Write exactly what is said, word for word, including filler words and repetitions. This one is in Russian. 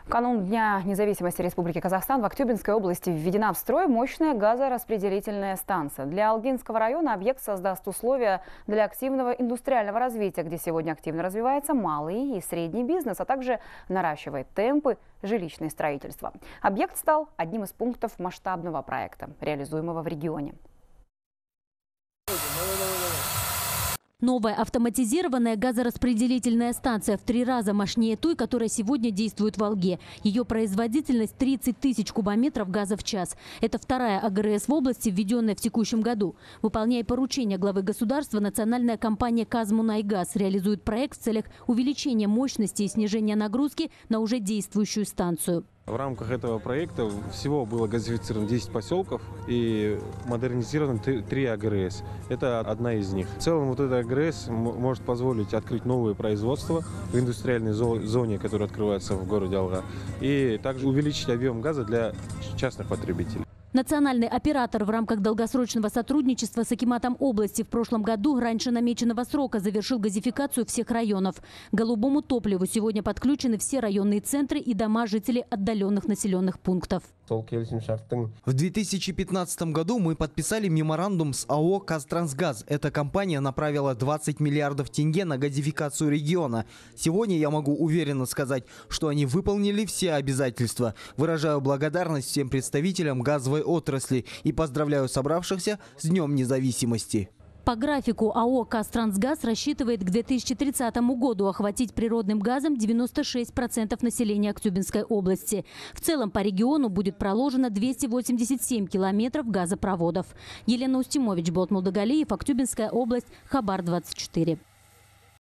В канун Дня независимости Республики Казахстан в Актюбинской области введена в строй мощная газораспределительная станция. Для Алгинского района объект создаст условия для активного индустриального развития, где сегодня активно развивается малый и средний бизнес, а также наращивает темпы жилищное строительство. Объект стал одним из пунктов масштабного проекта, реализуемого в регионе. Новая автоматизированная газораспределительная станция в три раза мощнее той, которая сегодня действует в Алге. Ее производительность тридцать тысяч кубометров газа в час. Это вторая АГРС в области, введенная в текущем году. Выполняя поручение главы государства, национальная компания «Казмунайгаз» реализует проект в целях увеличения мощности и снижения нагрузки на уже действующую станцию. В рамках этого проекта всего было газифицировано десять поселков и модернизировано три АГРС. Это одна из них. В целом вот эта АГРС может позволить открыть новые производства в индустриальной зоне, которая открывается в городе Алга, и также увеличить объем газа для частных потребителей. Национальный оператор в рамках долгосрочного сотрудничества с Акиматом области в прошлом году раньше намеченного срока завершил газификацию всех районов. К голубому топливу сегодня подключены все районные центры и дома жителей отдаленных населенных пунктов. В две тысячи пятнадцатом году мы подписали меморандум с АО «Казтрансгаз». Эта компания направила двадцать миллиардов тенге на газификацию региона. Сегодня я могу уверенно сказать, что они выполнили все обязательства. Выражаю благодарность всем представителям газовой отрасли и поздравляю собравшихся с Днем независимости. По графику АО «Казтрансгаз» рассчитывает к две тысячи тридцатому году охватить природным газом девяносто шесть процентов населения Актюбинской области. В целом по региону будет проложено двести восемьдесят семь километров газопроводов. Елена Устимович, Болт Молдогалиев, Актюбинская область, Хабар двадцать четыре.